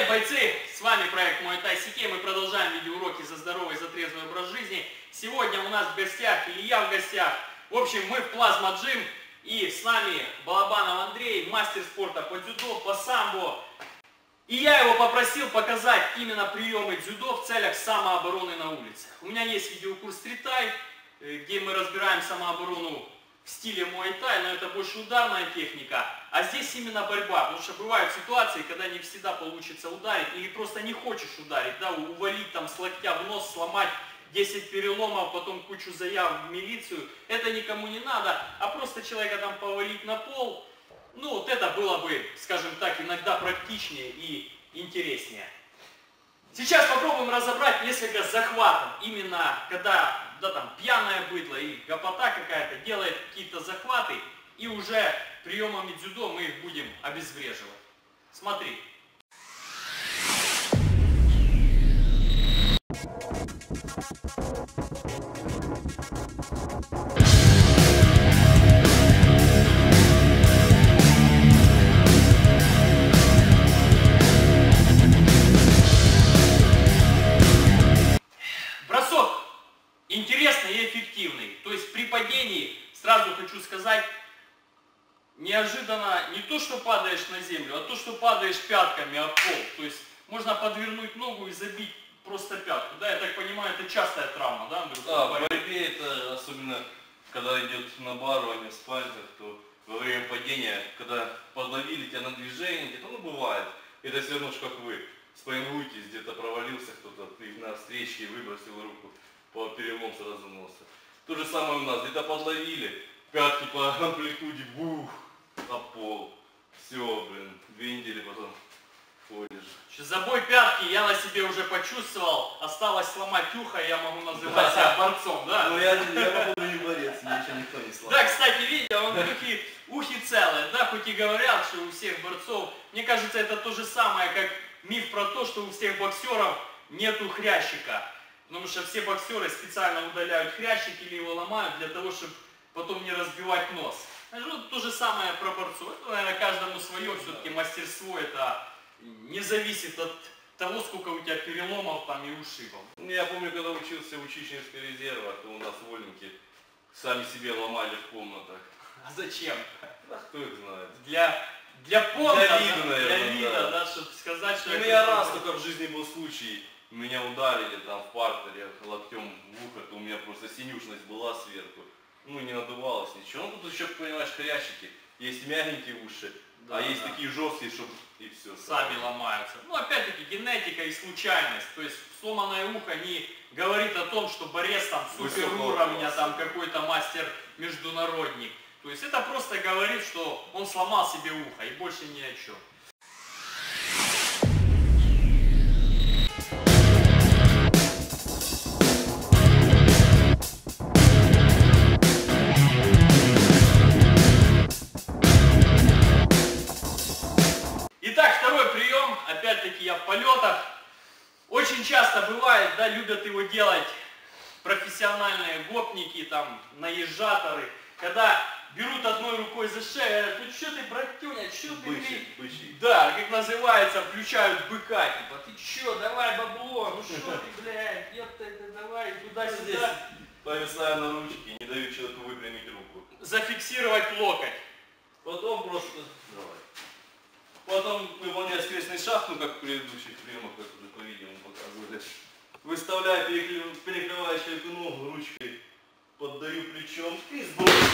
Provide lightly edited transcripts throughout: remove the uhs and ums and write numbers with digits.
бойцы! С вами проект Muay Thai CK. Мы продолжаем видеоуроки за здоровый, за трезвый образ жизни. Сегодня у нас в гостях, или я в гостях. В общем, мы в Плазма Джим. И с нами Балабанов Андрей, мастер спорта по дзюдо, по самбо. И я его попросил показать именно приемы дзюдо в целях самообороны на улице. У меня есть видеокурс Street Thai, где мы разбираем самооборону в стиле Muay Thai, но это больше ударная техника. А здесь именно борьба, потому что бывают ситуации, когда не всегда получится ударить, или просто не хочешь ударить, да, увалить там с локтя в нос, сломать 10 переломов, потом кучу заяв в милицию. Это никому не надо, а просто человека там повалить на пол, ну вот это было бы, скажем так, иногда практичнее и интереснее. Сейчас попробуем разобрать несколько захватов, именно когда да, там, пьяное быдло и гопота какая-то делает какие-то захваты, и уже приемами дзюдо мы их будем обезвреживать. Смотри. Бросок интересный и эффективный. То есть при падении, сразу хочу сказать, неожиданно не то, что падаешь на землю, а то, что падаешь пятками об пол. То есть можно подвернуть ногу и забить просто пятку. Да, я так понимаю, это частая травма, да, Андрюха? Да, в борьбе это особенно, когда идет набарывание в пальцах, то во время падения, когда подловили тебя на движение, где-то, ну бывает, это все равно, как вы спайнгуетесь, где-то провалился кто-то, ты на встречке выбросил руку, по перелом сразу носа. То же самое у нас, где-то подловили, пятки по амплитуде, бух, на пол. Все, блин, 2 недели потом ходишь. Забой пятки я на себе уже почувствовал, осталось сломать ухо, я могу называть себя борцом, да? Ну я походу не борец, мне еще никто не сломал. Да, кстати, видите, он ухи целые, да, хоть и говорят, что у всех борцов, мне кажется, это то же самое, как миф про то, что у всех боксеров нету хрящика. Потому что все боксеры специально удаляют хрящик или его ломают для того, чтобы потом не разбивать нос. Ну, то же самое про борцов. Это, наверное, каждому свое, все-таки мастерство это не зависит от того, сколько у тебя переломов там и ушибов. Я помню, когда учился в Учичинской резерве, то у нас вольники сами себе ломали в комнатах. А зачем? А кто их знает? Для понта, для вида, наверное, для вида, да, чтобы сказать, что... У меня раз только в жизни был случай, меня ударили там в партере локтем в ухо, то у меня просто синюшность была сверху. Ну не надувалось ничего. Ну тут еще, понимаешь, хрящики. Есть мягенькие уши, да, а есть такие жесткие, чтобы и все. Сами ломаются. Ну опять-таки генетика и случайность. То есть сломанное ухо не говорит о том, что борец там супер уровня, там какой-то мастер-международник. То есть это просто говорит, что он сломал себе ухо и больше ни о чем. Итак, второй прием, опять-таки я в полетах. Очень часто бывает, да, любят его делать профессиональные гопники, там, наезжаторы, когда берут одной рукой за шею, говорят, ну что ты, братюня, что ты, бычий. Да, как называется, включают быка, типа, ты что, давай бабло, ну что ты, блядь, давай туда-сюда. Повисаю на ручке, не даю человеку выпрямить руку. Зафиксировать локоть. Потом просто, давай. Потом выполняю скрестный шаг, ну как в предыдущих приемах, как уже по видео показывали. Выставляю, перекрываю человеку ногу ручкой, поддаю плечом и сбросил.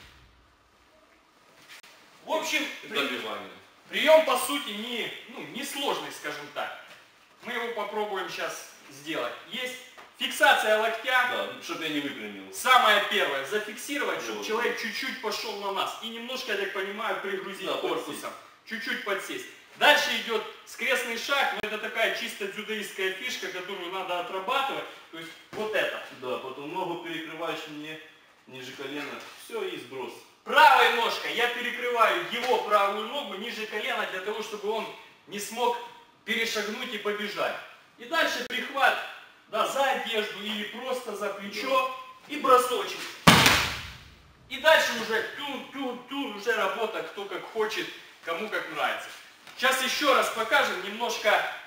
В общем, добивание. Прием по сути не сложный, скажем так. Мы его попробуем сейчас сделать. Есть фиксация локтя. Да, чтобы я не выпрямил. Самое первое, зафиксировать, чтобы Вот. человек чуть-чуть пошел на нас. И немножко, я так понимаю, пригрузить корпусом. Чуть-чуть подсесть. Дальше идет скрестный шаг, но это такая чисто дзюдоистская фишка, которую надо отрабатывать. То есть вот это. Да, потом ногу перекрываешь мне ниже колена. Все, и сброс. Правой ножкой я перекрываю его правую ногу ниже колена, для того, чтобы он не смог перешагнуть и побежать. И дальше прихват, да, за одежду или просто за плечо, да, и бросочек. И дальше уже тур, уже работа, кто как хочет, кому как нравится. Сейчас еще раз покажем немножко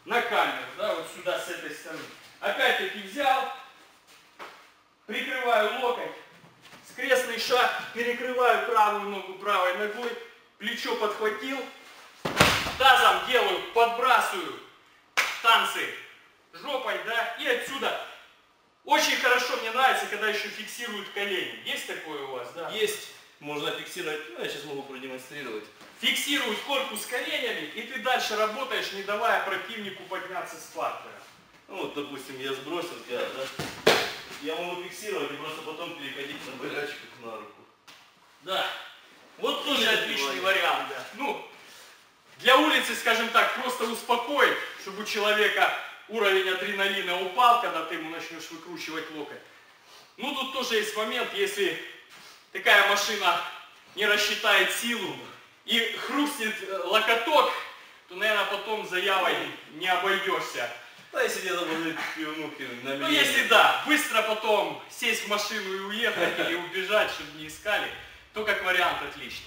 на камеру, да, вот сюда с этой стороны. Опять-таки взял, прикрываю локоть, скрестный шаг, перекрываю правую ногу правой ногой, плечо подхватил, тазом делаю, подбрасываю танцы жопой, да, и отсюда. Очень хорошо мне нравится, когда еще фиксируют колени. Есть такое у вас, да? Есть. Можно фиксировать. Ну, я сейчас могу продемонстрировать. Фиксируют корпус коленями, и ты дальше работаешь, не давая противнику подняться с партера. Ну, вот, допустим, я сбросил тебя, да? Я могу фиксировать и просто потом переходить на болячку на руку. Да. Вот тоже отличный вариант, да. Ну, для улицы, скажем так, просто успокоить, чтобы у человека уровень адреналина упал, когда ты ему начнешь выкручивать локоть. Ну, тут тоже есть момент, если такая машина не рассчитает силу и хрустнет локоток, то, наверное, потом заявой не обойдешься. Да, если где-то возле пивнухи на Ну, если да, быстро потом сесть в машину и уехать или убежать, чтобы не искали, то как вариант отлично.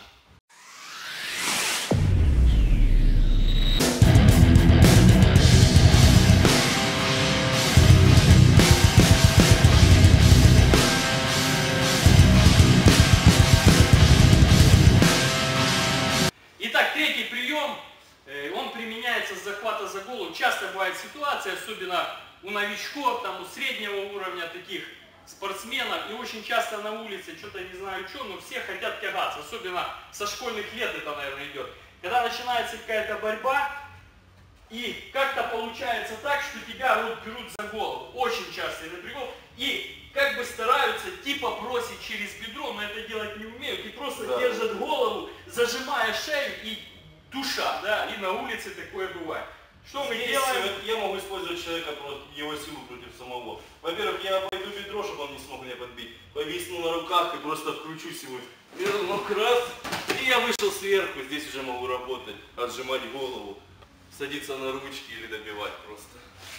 Итак, третий прием, он применяется с захвата за голову. Часто бывает ситуация, особенно у новичков, там, у среднего уровня таких спортсменов, и очень часто на улице, что-то не знаю что, но все хотят тягаться, особенно со школьных лет это, наверное, идет. Когда начинается какая-то борьба, и как-то получается так, что тебя вот берут за голову, очень часто это прием, и как бы стараются типа бросить через бедро, но это делать не умеют, и просто держат голову, зажимая шею и душа, да, и на улице такое бывает. Что мы делаем? Я могу использовать человека, его силу против самого. Во-первых, я обойду бедро, чтобы он не смог меня подбить. Повисну на руках и просто вкручусь его. Первый ног раз, и я вышел сверху. Здесь уже могу работать, отжимать голову, садиться на ручки или добивать просто.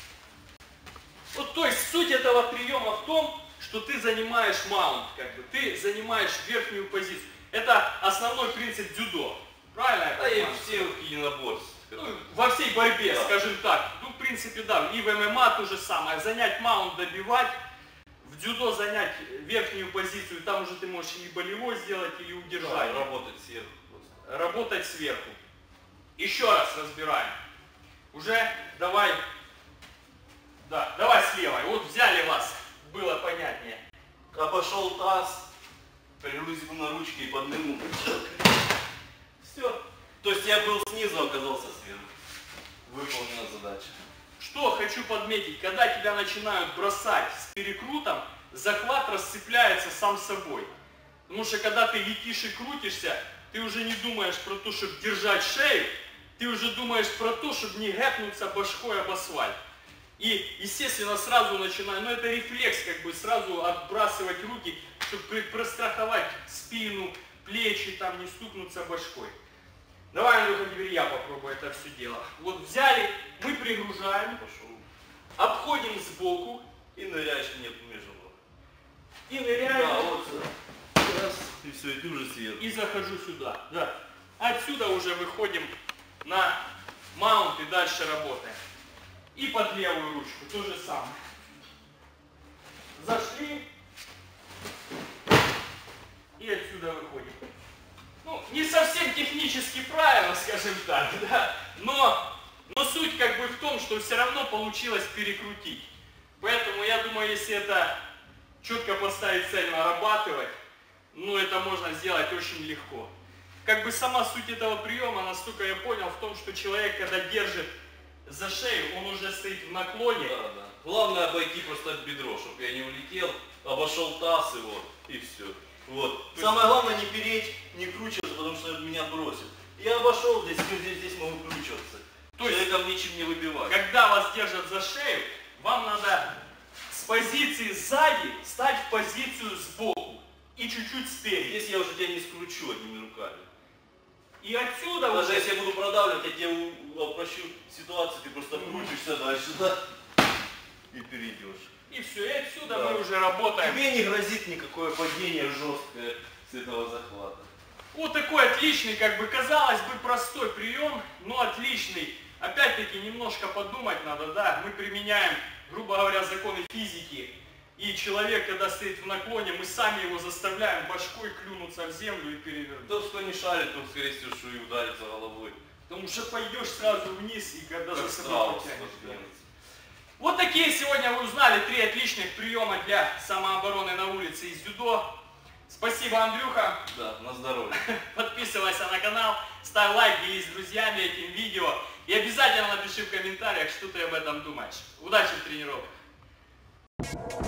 Вот, то есть суть этого приема в том, что ты занимаешь маунт, как бы, ты занимаешь верхнюю позицию. Это основной принцип дзюдо. Правильно? Да, и всех единоборств. Ну, во всей борьбе, да, скажем так. Ну, в принципе, да. И в ММА то же самое. Занять маунт, добивать. В дзюдо занять верхнюю позицию. Там уже ты можешь или болевой сделать, или удержать. Да, работать сверху просто. Работать сверху. Еще раз разбираем. Уже давай. Да, давай с левой. Вот взяли вас. Было понятнее. Обошел таз, пригрузил на ручки и поднырнул. Все. То есть я был снизу, оказался сверху. Выполнена задача. Что хочу подметить, когда тебя начинают бросать с перекрутом, захват расцепляется сам собой. Потому что когда ты летишь и крутишься, ты уже не думаешь про то, чтобы держать шею, ты уже думаешь про то, чтобы не гэпнуться башкой об асфальт. И, естественно, сразу начинаю, ну это рефлекс, как бы сразу отбрасывать руки, чтобы простраховать спину, плечи, там не стукнуться башкой. Давай, Андрюха, теперь я попробую это все дело. Вот взяли, мы пригружаем, Пошел. обходим сбоку И ныряешь мне между ног. и ныряем. Да, вот сюда. Раз. И все, и ты уже сверху. И захожу сюда. Да. Отсюда уже выходим на маунт и дальше работаем. И под левую ручку то же самое. Зашли и отсюда выходим. Ну, не совсем технически правильно, скажем так, да, но суть как бы в том, что все равно получилось перекрутить. Поэтому я думаю, если это четко поставить цель, нарабатывать, ну это можно сделать очень легко. Как бы сама суть этого приема, насколько я понял, в том, что человек, когда держит за шею, он уже стоит в наклоне. Да, да. Главное обойти просто бедро, чтобы я не улетел, обошел таз его и все. Вот. Самое главное не переть, не кручиваться, потому что меня бросит. Я обошел здесь могу кручиваться. То есть, человеком ничем не выбивать. Когда вас держат за шею, вам надо с позиции сзади стать в позицию сбоку и чуть-чуть спереди. Здесь я уже тебя не скручу одними руками. И отсюда Даже уже... если я буду продавливать, я тебе упрощу ситуацию, ты просто крутишься дальше, да? И перейдешь. И все, и отсюда Да. мы уже работаем. Тебе не грозит никакое падение жесткое с этого захвата. Вот такой отличный, как бы казалось бы, простой прием, но отличный опять-таки немножко подумать надо, да, мы применяем, грубо говоря, законы физики, и человек, когда стоит в наклоне, мы сами его заставляем башкой клюнуться в землю и перевернуть. Тот, кто не шарит, тот, скорее всего, что и ударится головой. Потому что пойдешь сразу вниз, и когда Как за собой страус потянешь. Да. подвинется. Вот такие сегодня вы узнали 3 отличных приема для самообороны на улице из дзюдо. Спасибо, Андрюха. Да, на здоровье. Подписывайся на канал, ставь лайк, делись с друзьями этим видео. И обязательно напиши в комментариях, что ты об этом думаешь. Удачи в тренировках.